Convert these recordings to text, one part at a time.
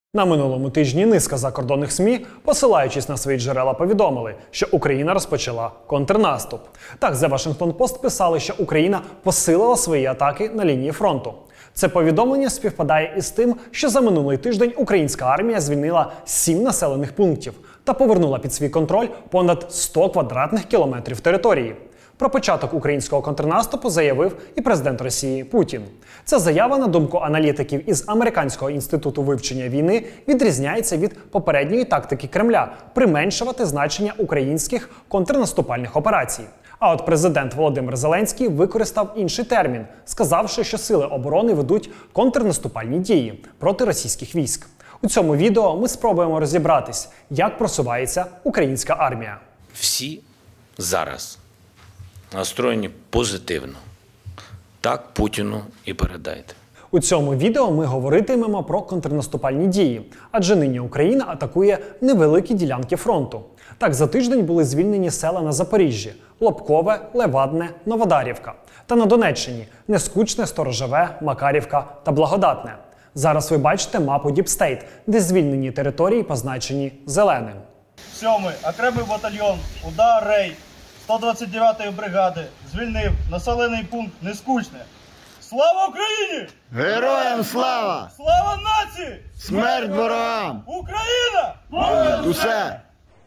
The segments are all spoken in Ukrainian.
На минулому тижні низка закордонних ЗМІ, посилаючись на свої джерела, повідомили, що Україна розпочала контрнаступ. Так, The Washington Post писали, що Україна посилила свої атаки на лінії фронту. Це повідомлення співпадає із тим, що за минулий тиждень українська армія звільнила 7 населених пунктів та повернула під свій контроль понад 100 квадратних кілометрів території. Про початок українського контрнаступу заявив і президент Росії Путін. Ця заява, на думку аналітиків із Американського інституту вивчення війни, відрізняється від попередньої тактики Кремля – применшувати значення українських контрнаступальних операцій. А от президент Володимир Зеленський використав інший термін, сказавши, що сили оборони ведуть контрнаступальні дії проти російських військ. У цьому відео ми спробуємо розібратись, як просувається українська армія. Всі зараз настроєні позитивно. Так Путіну і передайте. У цьому відео ми говоритимемо про контрнаступальні дії, адже нині Україна атакує невеликі ділянки фронту. Так, за тиждень були звільнені села на Запоріжжі – Лобкове, Левадне, Новодарівка. Та на Донеччині – Нескучне, Сторожеве, Макарівка та Благодатне. Зараз ви бачите мапу Діпстейт, де звільнені території позначені зеленим. 7-й окремий батальйон «Удар Рей» 129-ї бригади звільнив населений пункт Нескучне. Слава Україні! Героям слава! Слава нації! Смерть ворогам! Україна! Понад усе!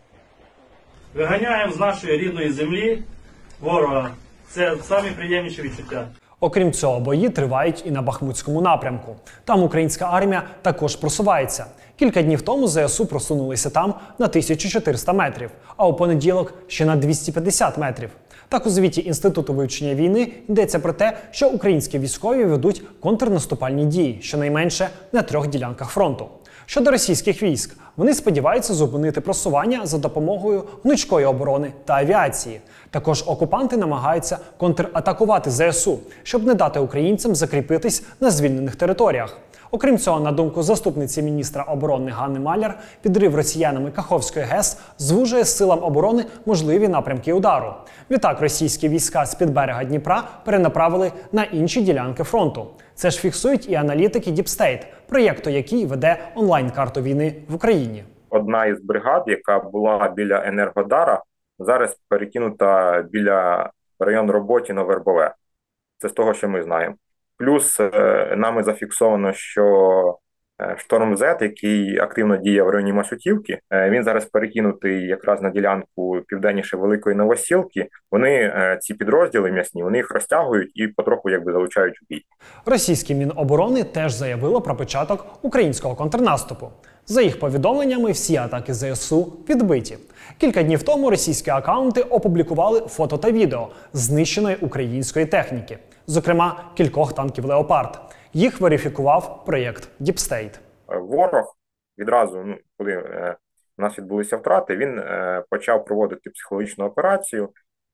Виганяємо з нашої рідної землі ворога. Це самі приємніші відчуття. Окрім цього, бої тривають і на Бахмутському напрямку. Там українська армія також просувається. Кілька днів тому ЗСУ просунулися там на 1400 метрів, а у понеділок ще на 250 метрів. Так, у звіті Інституту вивчення війни йдеться про те, що українські військові ведуть контрнаступальні дії, щонайменше на 3 ділянках фронту. Щодо російських військ, вони сподіваються зупинити просування за допомогою гнучкої оборони та авіації. Також окупанти намагаються контратакувати ЗСУ, щоб не дати українцям закріпитись на звільнених територіях. Окрім цього, на думку заступниці міністра оборони Ганни Маляр, підрив росіянами Каховської ГЕС звужує силам оборони можливі напрямки удару. Відтак, російські війська з-під берега Дніпра перенаправили на інші ділянки фронту. Це ж фіксують і аналітики Діпстейт, проєкту, який веде онлайн-карту війни в Україні. Одна із бригад, яка була біля Енергодара, зараз перекинута біля району Роботіно-Вербове. Це з того, що ми знаємо. Плюс нами зафіксовано, що Шторм З, який активно діє в районі Масютівки, він зараз перекинутий якраз на ділянку південніше Великої Новосілки. Вони, ці підрозділи м'ясні, вони їх розтягують і потроху залучають у бій. Російське Міноборони теж заявило про початок українського контрнаступу. За їх повідомленнями, всі атаки ЗСУ відбиті. Кілька днів тому російські акаунти опублікували фото та відео знищеної української техніки, зокрема кількох танків «Леопард». Їх верифікував проєкт Діпстейт. Ворог відразу, коли у нас відбулися втрати, він почав проводити психологічну операцію.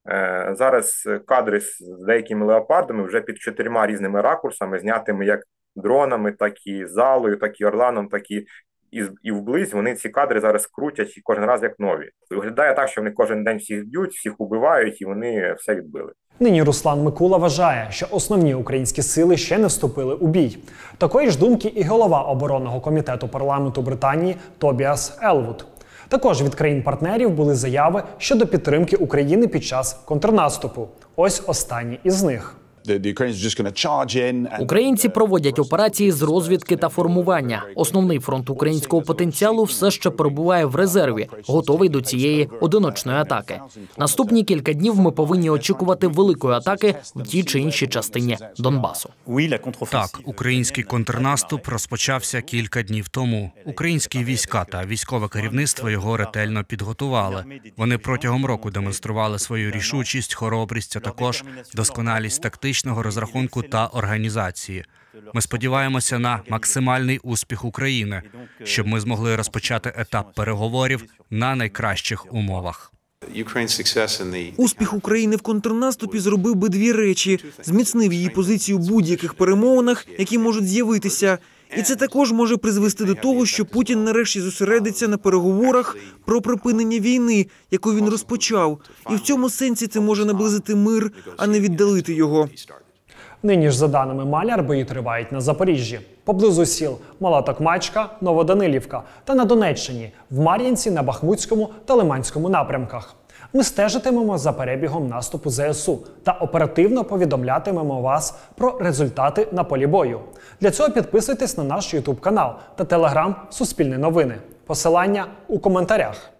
Зараз кадри з деякими «Леопардами» вже під 4 різними ракурсами, знятими як дронами, так і залою, так і орланом, так і вблизь. Вони ці кадри зараз крутять і кожен раз як нові. Виглядає так, що вони кожен день всіх б'ють, всіх убивають і вони все відбили. Нині Руслан Микула вважає, що основні українські сили ще не вступили у бій. Такої ж думки і голова оборонного комітету парламенту Британії Тобіас Елвуд. Також від країн-партнерів були заяви щодо підтримки України під час контрнаступу. Ось останні із них. Українці проводять операції з розвідки та формування. Основний фронт українського потенціалу все ще перебуває в резерві, готовий до цієї одиночної атаки. Наступні кілька днів ми повинні очікувати великої атаки в тій чи іншій частині Донбасу. Так, український контрнаступ розпочався кілька днів тому. Українські війська та військове керівництво його ретельно підготували. Вони протягом року демонстрували свою рішучість, хоробрість, а також досконалість тактичного розрахунку та організації. Ми сподіваємося на максимальний успіх України, щоб ми змогли розпочати етап переговорів на найкращих умовах. Успіх України в контрнаступі зробив би 2 речі – зміцнив її позицію в будь-яких перемовинах, які можуть з'явитися. І це також може призвести до того, що Путін нарешті зосередиться на переговорах про припинення війни, яку він розпочав. І в цьому сенсі це може наблизити мир, а не віддалити його. Нині ж, за даними Маляр, бої тривають на Запоріжжі, поблизу сіл Мала Токмачка, Новоданилівка та на Донеччині, в Мар'їнці, на Бахмутському та Лиманському напрямках. Ми стежитимемо за перебігом наступу ЗСУ та оперативно повідомлятимемо вас про результати на полі бою. Для цього підписуйтесь на наш YouTube канал та Telegram Суспільне новини. Посилання у коментарях.